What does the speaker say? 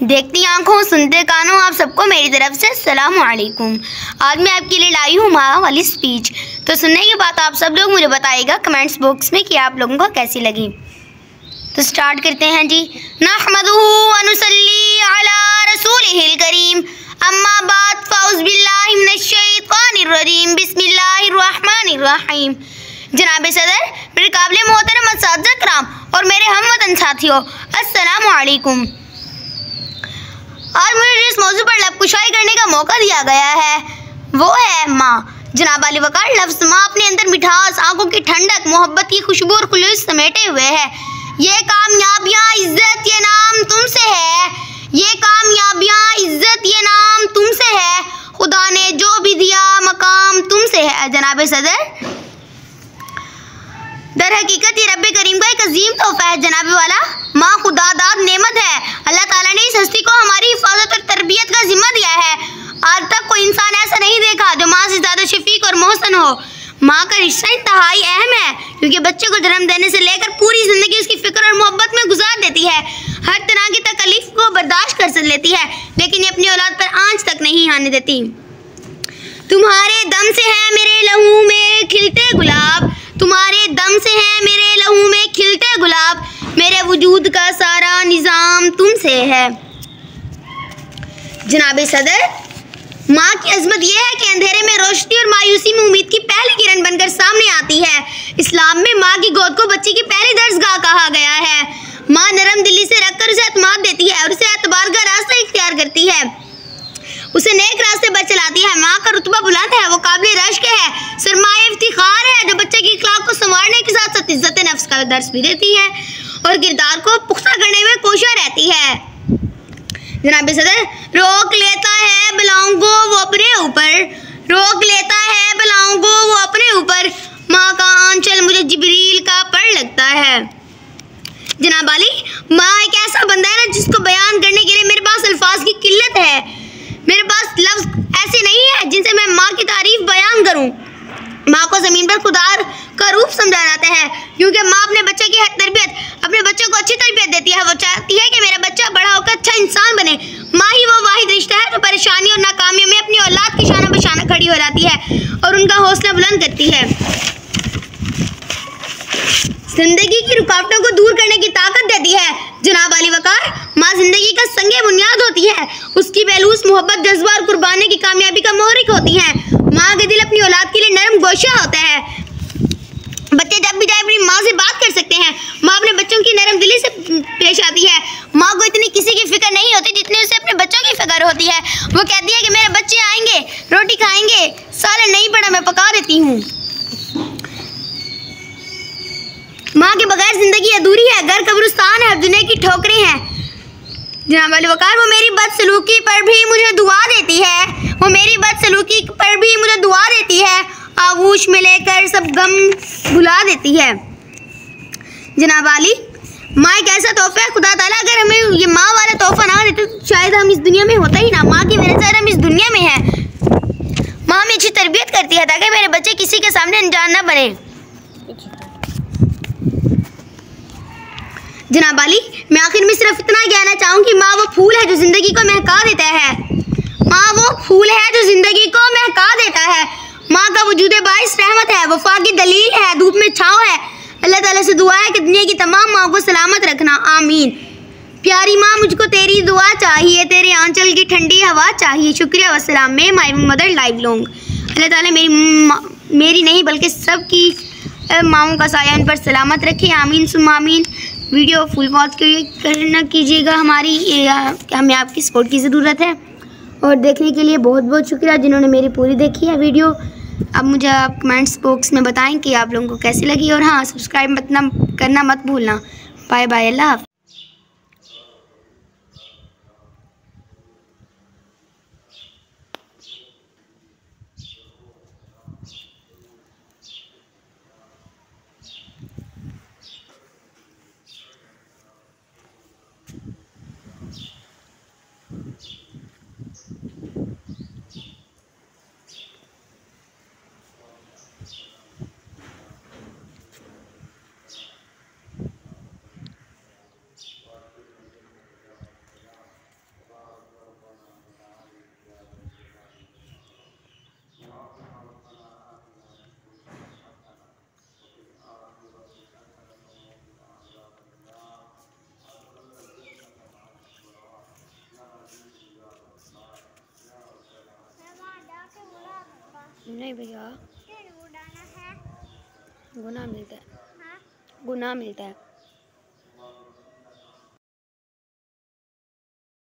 देखती आंखों सुनते कानों, आप सबको मेरी तरफ से अस्सलाम वालेकुम। आज मैं आपके लिए लाई हूँ माँ वाली स्पीच। तो सुनने के बाद आप सब लोग मुझे बताइएगा कमेंट्स बॉक्स में कि आप लोगों को कैसी लगी। तो स्टार्ट करते हैं जी। नहमदुहु व नुसल्ली अला रसूलिहिल करीम, अम्मा बाद फ़औज़ बिल्लाहि मिनश शैतानिर रजीम, बिस्मिल्लाहिर रहमानिर रहीम। जनाब सदर, मेरे काबिल मोहतरम असातिज़ा किराम और मेरे हमवतन साथियों, अस्सलाम वालेकुम। आज मुझे जिस मौजू पर लबकुशाई करने का मौका दिया गया है वो है माँ। जनाब अली वकार लफ्ज़ माँ अपने अंदर मिठास, आंखों की ठंडक, मोहब्बत की खुशबू और खुलूस समेटे हुए है। ये कामयाबियाँ इज्जत ये नाम तुमसे है, ये कामयाबियाँ इज्जत ये नाम तुमसे है, खुदा ने जो भी दिया मकाम तुमसे है। जनाब सदर, दर हकीकत ये रब्बे करीम का एक अजीम तोहफा है। जनाब वाला, माँ खुदादाद नेमत है। अल्लाह ताला ने इस हस्ती को हमारी हिफाजत और तरबियत का जिम्मा दिया है। आज तक कोई इंसान ऐसा नहीं देखा जो माँ से ज़्यादा शफीक और मोहसन हो। माँ का रिश्ता इंतहाई अहम है क्योंकि बच्चे को जन्म देने से लेकर पूरी ज़िंदगी उसकी फ़िक्र और मोहब्बत में गुजार देती है। हर तरह की तकलीफ को बर्दाश्त कर लेती है, लेकिन ये अपनी औलाद पर आंच तक नहीं आने देती। तुम्हारे दम से है मेरे लहू में खिलते गुलाब, तुम्हारे दम से है मेरे लहू में खिलते गुलाब, मेरे वजूद का सारा निज़ाम तुमसे है। जनाब सदर, माँ की अजमत यह है कि अंधेरे में रोशनी और मायूसी में उम्मीद की पहली किरण बनकर सामने आती है। इस्लाम में माँ की गोद को बच्चे की पहली दर्जगाह कहा गया है। माँ नरम दिली से रखकर उसे एतमाद देती है और उसे एतबार का रास्ता इख्तियार करती है, उसे नेक रास्ते पर चलाती है। माँ का रुतबा बुलंद है, वो काबिल रश्क है, सरमाए इफ्तिखार है, जो बच्चे की अखलाक को संवारने के साथ साथ इज्जत नफ्स का दर्स भी देती है और किरदार को पुख्ता करने में कोशिश रहती है। जनाब सदर, रोक लेता है बलाओं को वो अपने ऊपर, रोक लेता है बलाओं को वो अपने ऊपर, माँ का आंचल मुझे जिब्रील का पर लगता है। जनाब अली, माँ एक ऐसा बंदा है ना जिसको बयान करने के लिए मेरे पास अल्फाज की किल्लत है। मेरे पास लफ्ज़ ऐसे नहीं है जिनसे मैं माँ की तारीफ बयान करूँ। माँ को ज़मीन पर खुदा का रूप समझा जाता है क्योंकि माँ अपने बच्चे की अपने बच्चे को अच्छी तरबियत देती है। वो चाहती है कि मेरा बच्चा बड़ा होकर अच्छा इंसान बने। माँ ही वो वाहिद रिश्ता है जो परेशानी और नाकामियों में अपनी औलाद की शाना बशाना खड़ी हो जाती है और उनका हौसला बुलंद करती है। जिंदगी की रुकावटों को दूर करने की ताकत देती है। जनाब अली वकार, माँ जिंदगी का संगे बुनियाद होती है, उसकी बेलूस मोहब्बत, जज्बा और कुर्बानी की कामयाबी का मोहरिक होती है। माँ के दिल अपनी औलाद के लिए नरम गोशा होता है। बच्चे जब भी चाहे अपनी माँ से बात कर सकते हैं। माँ अपने बच्चों की नरम दिली से पेश आती है। माँ को इतनी किसी की फिक्र नहीं होती जितनी उसे अपने बच्चों की फिक्र होती है। वो कहती है कि मेरे बच्चे आएंगे, रोटी खाएंगे, सालन नहीं पड़ा मैं पका देती हूँ। माँ के बगैर जिंदगी अधूरी है, घर कब्रिस्तान है, दुनिया की ठोकरें हैं। जनाब अली वकार, वो मेरी बदसलूकी पर भी मुझे दुआ देती है, वो मेरी बदसलूकी पर भी मुझे दुआ देती है, आगोश में लेकर सब गम भुला देती है। जनाब अली, माँ एक ऐसा तोहफा है, खुदा ताला अगर हमें ये माँ वाला तोहफा ना देते तो शायद हम इस दुनिया में होता ही ना। माँ की वजह से हम इस दुनिया में हैं। माँ हमें अच्छी तरबियत करती है ताकि मेरे बच्चे किसी के सामने अनजान ना बने। जनाब अली, मैं आखिर में सिर्फ इतना कहना चाहूँगी, माँ वो फूल है जो ज़िंदगी को महका देता है। माँ वो फूल है जो ज़िंदगी को महका देता है। माँ का वजूद बाइस रहमत है, वफा की दलील है, धूप में छाँव है। अल्लाह ताला से दुआ है कि दुनिया की तमाम माँ को सलामत रखना, आमीन। प्यारी माँ, मुझको तेरी दुआ चाहिए, तेरे आंचल की ठंडी हवा चाहिए। शुक्रिया वस्सलाम। मैं माय मदर लाइव लॉन्ग। अल्लाह ताला मेरी नहीं बल्कि सब की माँओं का साया उन पर सलामत रखे, आमीन सुम आमीन। वीडियो फुल वॉच करना कीजिएगा, हमें आपकी सपोर्ट की ज़रूरत है। और देखने के लिए बहुत बहुत शुक्रिया जिन्होंने मेरी पूरी देखी है वीडियो। अब मुझे आप कमेंट्स बॉक्स में बताएं कि आप लोगों को कैसी लगी और हाँ, सब्सक्राइब करना मत भूलना। बाय बाय, अल्लाह हाफ़िज़। नहीं भैया, उड़ाना है। गुनाह मिलता है। हाँ? गुनाह मिलता है।